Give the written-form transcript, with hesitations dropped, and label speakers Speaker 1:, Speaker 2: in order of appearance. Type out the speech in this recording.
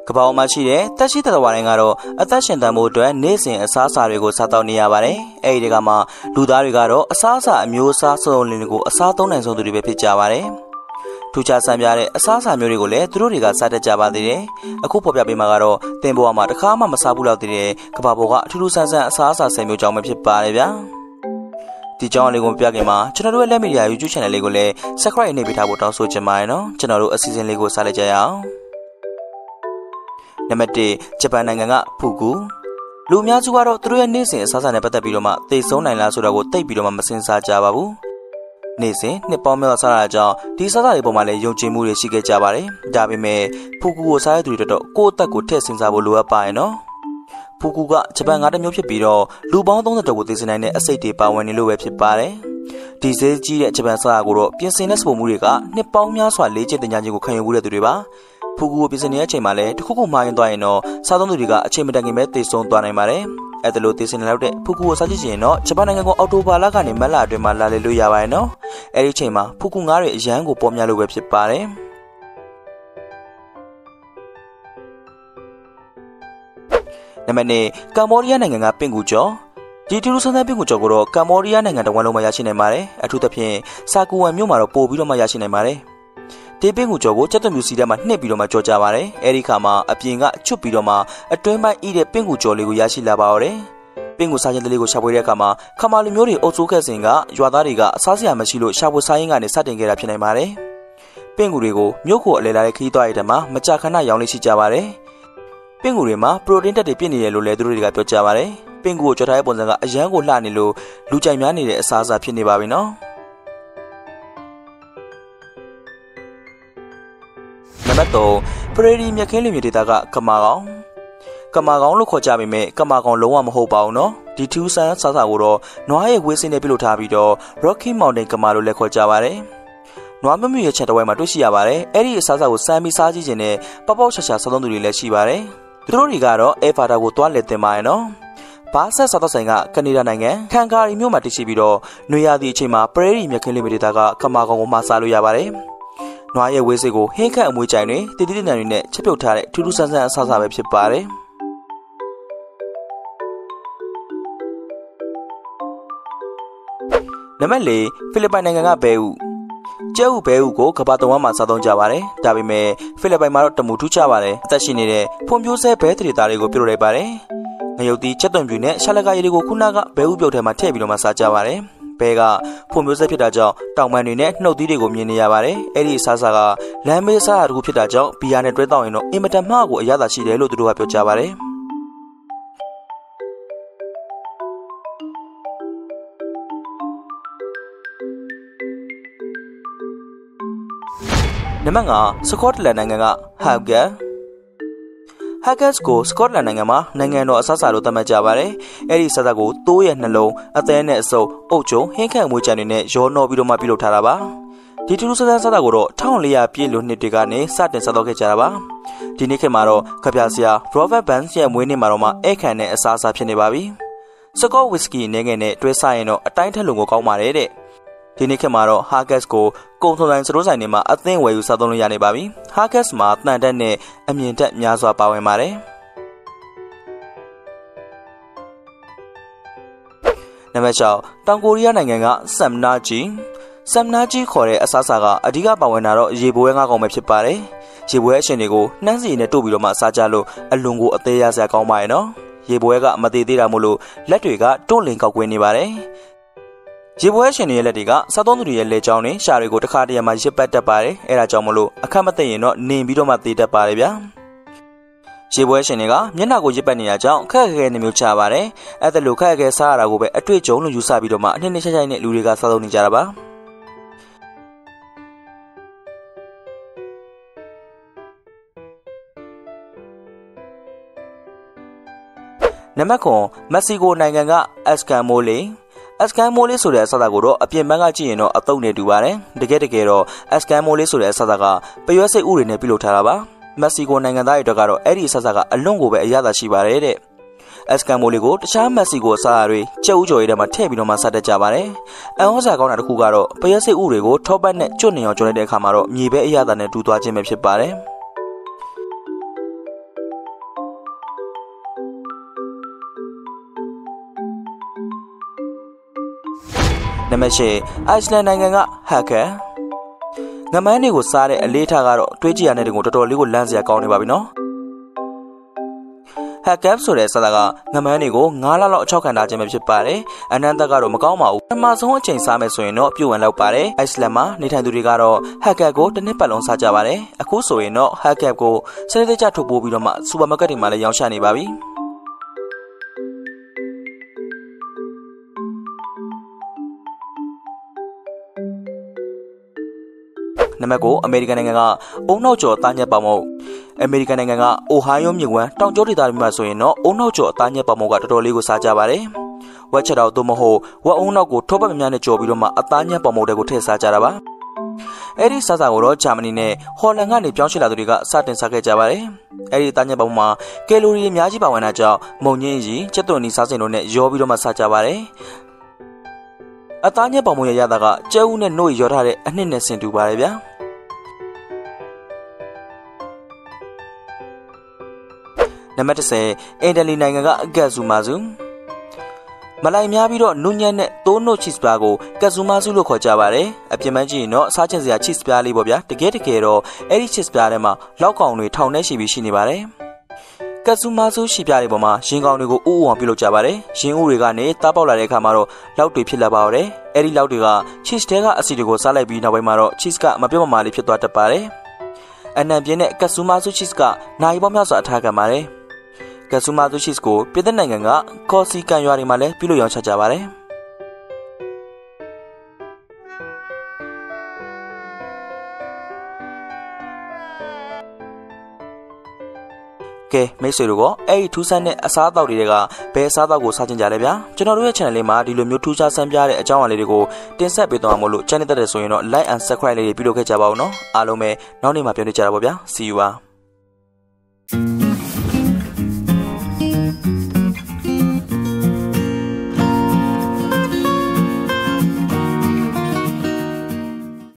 Speaker 1: ကပောင်မှာရှိတဲ့တက်ရှိတဲ့ဝါတိုင်းကတော့အသက်ရှင်သန်မှုအတွက်နေ့စဉ်အစားအစာတွေကိုစားတောက်နေရပါတယ်။အဲဒီတကမှာလူသားတွေကတော့အစားအစာအမျိုးအစားစုံလင်တွေကိုအစားသုံးနိုင်ဆုံးသူတွေပဲဖြစ်ကြပါတယ်။ထူးခြားဆန်းပြတဲ့အစားအစာမျိုးတွေကိုလည်းသူတို့တွေကစားတတ်ကြပါသေးတယ်။အခုဖော်ပြပေးမှာကတော့တင်ပေါ်မှာတစ်ခါမှမစားဘူးလောက်သေးတဲ့ကဘာပေါ်ကအထူးထူးဆန်းဆန်းအစားအစာ10မျိုးကြောင်းပဲဖြစ်ပါတယ်ဗျာ။ဒီကြောင်းလေးကိုပြခဲ့မှာကျွန်တော်တို့ရဲ့လက်မီဒီယာ YouTube Channel လေးကိုလည်း Subscribe နှိပ်ပေးထားဖို့တောင်းဆိုချင်ပါတယ်နော်။ကျွန်တော်တို့အစီအစဉ်လေးကိုစားလိုက်ကြရအောင်။နံပါတ်1ဂျပန်နိုင်ငံကဖူကူလူအများစုကတော့သူတို့ရဲ့နေ့စဉ်အစားအစာနဲ့ပတ်သက်ပြီးတော့မှသိဆုံးနိုင်လားဆိုတော့ကိုသိပြီးတော့မှမစင်စားကြပါဘူးနေ့စဉ်နှစ်ပေါင်းများစွာစားရတာကြောင့်ဒီစားစာတွေပေါ်မှာလည်းယုံကြည်မှုတွေရှိခဲ့ကြပါတယ်ဒါပေမဲ့ဖူကူကိုစားရတဲ့သူတွေတော့ကိုယ့်အသက်ကိုထည့်စင်စားဖို့လိုအပ်ပါရဲ့နော်ဖူကူကဂျပန်ငါးတစ်မျိုးဖြစ်ပြီးတော့လူပေါင်း30ကျော်ကိုသိစေနိုင်တဲ့အစိတ်တွေပါဝင်နေလို့ပဲဖြစ်ပါတယ်ဒီဈေးကြီးတဲ့ဂျပန်စားကိုတော့ပြင်ဆင်တဲ့စပုံမှုတွေကနှစ်ပေါင်းများစွာလေ့ကျင့်သင်ကြားခြင်းကိုခံယူမှုတဲ့သူတွေပါဖူကူကိုပြင်ဆင်နေတဲ့အချိန်မှာလည်းတစ်ခုခုမှားရင်သွားရင်တော့စားသုံးသူတွေကအချိန်မတန်ခင်ပဲသိဆုံးသွားနိုင်ပါတယ်အဲ့ဒါလို့သိစင်လောက်တဲ့ဖူကူကိုစားကြည့်ရင်တော့ဂျပန်နိုင်ငံကအော်တိုဘာလကနေမတ်လအတွင်းမှာလာလေလို့ရပါတယ်နော်အဲ့ဒီအချိန်မှာဖူကူငါးတွေအရန်ကိုပေါ်များလို့ပဲဖြစ်ပါတယ်နံပါတ်2ကမ္ဘောဒီးယားနိုင်ငံကပင်ကူကျော်ဒီထူးထူးဆန်းဆန်းပင်ကူကျော်ကိုတော့ကမ္ဘောဒီးယားနိုင်ငံတဝန်းလုံးမှာရရှိနိုင်ပါတယ်အထူးသဖြင့်စာကူဝမ်မြို့မှာတော့ပို့ပြီးတော့မှရရှိနိုင်ပါတယ်ဒီပင်ကူကျော်ကိုစက်သွမြူစီထဲမှာနှိပ်ပြီးတော့မှကြော်ကြပါတယ်အဲဒီခါမှာအပြင်ကချွတ်ပြီးတော့မှအတွင်းပိုင်းဤတဲ့ပင်ကူကျော်လေးကိုရရှိလာပါတော့တယ်ပင်ကူစားခြင်းတလေးကိုရှာဖွေတဲ့အခါမှာခမာလူမျိုးတွေအုပ်စိုးခဲ့စဉ်ကရွာသားတွေကအစားစရာမရှိလို့ရှာဖွေစားရင်းကနေစတင်ခဲ့တာဖြစ်နိုင်ပါတယ်ပင်ကူတွေကိုမြို့ကိုအလဲလာတဲ့ခရီးသွားရတဲ့မှာမကြာခဏရောင်းလေးရှိကြပါတယ်ပင်ကူတွေမှာပရိုတင်းတက်တွေပြည့်နေတယ်လို့လည်းသူတို့တွေကပြောကြပါတယ်ပင်ကူကိုကြော်ထားတဲ့ပုံစံကအရန်ကိုလှနေလို့လူကြိုက်များနေတဲ့အစားအစာဖြစ်နေပါပြီနော်နံပါတ်3ပရေဒီမြက်ခင်းလီမြေဒေသကကမာကောင်လို့ခေါ်ကြပေမဲ့ကမာကောင်လုံးဝမဟုတ်ပါဘူးနော်ဒီထူးဆန်းစားစာကိုတော့နွားရဲ့ဝေးစင်းနဲ့ပြုလုပ်ထားပြီးတော့ Rocky Mountain ကမာလို့လည်းခေါ်ကြပါတယ်နွားမမြူရဲ့ချက်တဝဲမှာတွေ့ရှိရပါတယ်အဲ့ဒီအစားအစာကိုစမ်းပြီးစားကြည့်ခြင်းနဲ့ပေါက်ပေါက်ရှာရှာစားသုံးသူတွေလည်းရှိပါတယ်သူတို့တွေကတော့အဲဖာတာကိုတွားလက်တင်ပါရဲ့နော်ဘာဆက်စားတော့ဆိုင်ကကနေဒါနိုင်ငံခံကာရီမြို့မှာတည်ရှိပြီးတော့နွေရာသီအချိန်မှာပရေဒီမြက်ခင်းလီမြေဒေသကကမာကောင်ကိုမှစားလို့ရပါတယ်နွားရဲ့ဝေးစစ်ကိုဟင်းခတ်အမွေးကြိုင်တွေတည်တည်တည်တွေနဲ့ချက်ပြုတ်ထားတဲ့ထူးထူးဆန်းဆန်းအစားအစာပဲဖြစ်ပါတယ်နံပါတ်4ဖိလစ်ပိုင်နိုင်ငံကဘဲဥကျဲဥဘဲဥကိုကမ္ဘာတဝန်းမှာစားသုံးကြပါတယ်ဒါပေမဲ့ဖိလစ်ပိုင်မှာတော့တမူထူးခြားပါတယ်အသက်ရှင်နေတဲ့ဖွံ့ဖြိုးဆဲဘဲသရီသားတွေကိုပြုတ်လိုက်ပါတယ်ငရုတ်တီချက်သွန်ပြူနဲ့ရှာလကရည်တွေကိုခုနကဘဲဥပြုတ်ထဲမှာထည့်ပြီးတော့မှစားကြပါတယ်ဘဲကဖွံ့ဖြိုးဆဲဖြစ်တာကြောင့်တောင်ပန်တွေနဲ့နှုတ်သီးတွေကိုမြင်နေရပါတယ်အဲ့ဒီအစားအစာကလမ်းမေးစားတာတခုဖြစ်တာကြောင့်ဘီယာနဲ့တွဲတောက်ရင်တော့အင်မတန်မှကိုအရသာရှိတယ်လို့သူတို့ကပြောကြပါတယ်နံပါတ်5စကော့တလန်နိုင်ငံကဟာဂတ်ကိုစကော့တလန်နိုင်ငံမှာနိုင်ငံတော်အစားအစာလို့သတ်မှတ်ကြပါတယ်။အဲ့ဒီအစားအစာကိုသိုးရဲ့နှလုံးအသည်းနဲ့အစုပ်အုပ်ချုံဟင်းခန့်မွေးကြံတွေနဲ့ရောနှောပြီးတော့မှပြုလုပ်ထားတာပါ။ဒီထူးထူးဆန်းဆန်းစားတာကိုတော့1400ပြည့်လွန်နှစ်တွေကနေစတင်စားတော့ခဲ့ကြတာပါ။ဒီနေ့ခေတ်မှာတော့ကပြားစရာ Robert Burns ရဲ့မွေးနေ့မှာတော့မှဧည့်ခံတဲ့အစားအစာဖြစ်နေပါပြီ။စကော့ဝီစကီနဲ့ငယ်နဲ့တွဲစားရင်တော့အတိုင်းထက်လုံကိုကောင်းပါတယ်တဲ့။ဒီနေ့ခေတ်မှာတော့ Haggis ကိုကုံထုံဆိုင်စတိုးဆိုင်တွေမှာအသင့်ဝယ်ယူစားသုံးလို့ရနေပါပြီ။ Haggis မှာတန်တက်နဲ့အမြင့်တက်များစွာပါဝင်ပါတယ်။နံပါတ်6တောင်ကိုရီးယားနိုင်ငံကဆမ်နာဂျီခေါ်တဲ့အစားအစာကအဓိကပါဝင်တာတော့ရေပွဲငါးကောင်ပဲဖြစ်ပါတယ်။ရေပွဲအရှင်တွေကိုနှမ်းစီနဲ့တို့ပြီးတော့မှစားကြလို့အလွန်ကိုအသေးရစရာကောင်းပါရဲ့နော်။ရေပွဲကမသေးသေးတာမို့လို့လက်တွေကတွန့်လင်ကောက်ကွင်းနေပါတယ်။ရေပွဲရှင်တွေရဲ့လက်တွေကစားသုံးသူတွေရဲ့လက်ချောင်းတွေရှာတွေကိုတစ်ခါတည်းမှာရစ်ပတ်တတ်ပါတယ်အဲဒါကြောင့်မလို့အခက်မသိရင်တော့နင်ပြီးတော့မှသေတတ်ပါတယ်ဗျာရေပွဲရှင်တွေကမျက်နှာကိုရစ်ပတ်နေတာကြောင့်ခက်ခဲနေမျိုးချပါတယ်အဲ့ဒါလို့ခက်ခဲစားရတာကိုပဲအတွေ့အကြုံလို့ယူဆပြီးတော့မှအနှစ်နှစ်ချိုက်နဲ့လူတွေကစားသုံးနေကြတာပါနံပါတ်9မက္ကဆီကိုနိုင်ငံကအက်စကန်မိုလေးဆိုတဲ့အစားအစာကိုတော့အပြင်ပန်းကကြည့်ရင်တော့အတုံးနဲ့တူပါတယ်တကယ်တော့အက်စကန်မိုလေးဆိုတဲ့အစားအစာကပရွက်စိတ်ဥတွေနဲ့ပြုလုပ်ထားတာပါမက္ကဆီကိုနိုင်ငံသားတွေအတွက်ကတော့အဲ့ဒီအစားအစာကအလွန်ကိုပဲအရသာရှိပါတယ်တဲ့အက်စကန်မိုလေးကိုတခြားမက္ကဆီကိုအစားအစာတွေကြက်ဥကြော်ရည်ထဲမှာထည့်ပြီးတော့မှစားတတ်ကြပါတယ်အန်ဟောစာကောင်းတာတစ်ခုကတော့ပရွက်စိတ်ဥတွေကိုထောပတ်နဲ့ကျွတ်နေအောင်ကျွတ်လိုက်တဲ့အခါမှာတော့မြေပဲအရသာနဲ့တူသွားခြင်းပဲဖြစ်ပါတယ်နံပါတ်၈အိုက်စလန်နိုင်ငံကဟက်ကာငမန်းတွေကိုစားတဲ့အလေးထားကတော့တွေးကြည့်ရတဲ့တင်ကိုတော်တော်လေးကိုလန့်စရာကောင်းနေပါပြီနော်ဟက်ကပ်ဆိုတဲ့စာသားကငမန်းတွေကို9လလောက်အချောက်ခံထားခြင်းပဲဖြစ်ပါတယ်။အနန္တကတော့မကောင်းပါဘူး။ပထမဆုံးအချိန်စားမယ်ဆိုရင်တော့ပြုတ်ဝင်လောက်ပါတယ်။အိုက်စလန်မှာနေထိုင်သူတွေကတော့ဟက်ကပ်ကိုတစ်နှစ်ပတ်လုံးစားကြပါတယ်။အခုဆိုရင်တော့ဟက်ကပ်ကိုစနစ်တကျထုတ်ပိုးပြီးတော့မှစူပါမားကတ်တွေမှာလည်းရောင်းချနေပါပြီ။နံပါတ်9အမေရိကန်နိုင်ငံကအုံနောက်ကျော်သားညက်ပေါမုတ်အမေရိကန်နိုင်ငံကအိုဟိုင်းယိုမြစ်ဝမ်းတောင်ကျောဒေသတွေမှာဆိုရင်တော့အုံနောက်ကျော်သားညက်ပေါမုတ်ကတော်တော်လေးကိုစားကြပါတယ်။ဝက်ချက်တော်သို့မဟုတ်ဝက်အုံနောက်ကိုထောပတ်များနဲ့ကြော်ပြီးတော့မှအသားညက်ပေါမုတ်တွေကိုထည့်စားကြတာပါ။အဲ့ဒီစားစာကိုတော့ဂျာမနီနဲ့ဟော်လန်ကနေပြောင်းရွှေ့လာသူတွေကစတင်စားခဲ့ကြပါတယ်။အဲ့ဒီသားညက်ပေါမုတ်မှာကယ်လိုရီအများကြီးပါဝင်တာကြောင့်မုံညင်းကြီးချက်သွန်နီစားစင်တို့နဲ့ရောပြီးတော့မှစားကြပါတယ်။အသားညက်ပေါမုတ်ရဲ့ရတာကကျဲဦးနဲ့နှုတ်ရောထားတဲ့အနှစ်နဲ့ဆင်တူပါတယ်ဗျာ။နံပါတ်10အင်တလီနိုင်ငံကအကက်ဇူမာဇူမလိုက်များပြီးတော့နူးညံ့တဲ့သိုးနှုတ်ချစ်စပါးကိုကက်ဇူမာဇူလို့ခေါ်ကြပါတယ်အပြင်ပန်းကြည့်ရင်တော့စားချင်စရာချစ်စပါးလေးပေါ့ဗျာတကယ်တော့အဲ့ဒီချစ်စပါးထဲမှာလောက်ကောင်တွေထောင်ထဲရှိပြီးရှိနေပါတယ်ကက်ဇူမာဇူရှိပြတဲ့ပေါ်မှာရင်ကောင်တွေကိုဥဥအောင်ပြုလုပ်ကြပါတယ်ရင်ဥတွေကနေတားပေါက်လာတဲ့အခါမှာတော့လောက်တွေဖြစ်လာပါတော့အဲ့ဒီလောက်တွေကချစ်တဲကအဆီတွေကိုစားလိုက်ပြီးနောက်ပိုင်းမှာတော့ချစ်ကမပြော့မမာလေးဖြစ်သွားတတ်ပါတယ်အနံပြင်းတဲ့ကက်ဇူမာဇူချစ်ကနိုင်ပေါင်းများစွာအထားခံပါတယ်ကက်ဆူမာဇူချစ်ကိုပြည်သက်နိုင်ငံကကော်စီကန်ရွာတွေမှာလည်းပြုလုပ်ရောင်းချကြပါတယ်။ကဲမိတ်ဆွေတို့ကအဲ့ဒီထူးဆန်းတဲ့အစားအသောက်တွေကဘယ်အစားအသောက်ကိုစားကြကြလဲဗျာကျွန်တော်တို့ရဲ့ channel လေးမှာဒီလိုမျိုးထူးခြားဆန်းပြတဲ့အကြောင်းအရာလေးတွေကိုတင်ဆက်ပေးသွားမှာမို့လို့ channel တက်တယ်ဆိုရင်တော့ like and subscribe လေးတွေပြုလုပ်ခဲ့ကြပါဦးနော်အားလုံးပဲနောက်နေ့မှာပြောနေကြတာပေါ့ဗျာ see you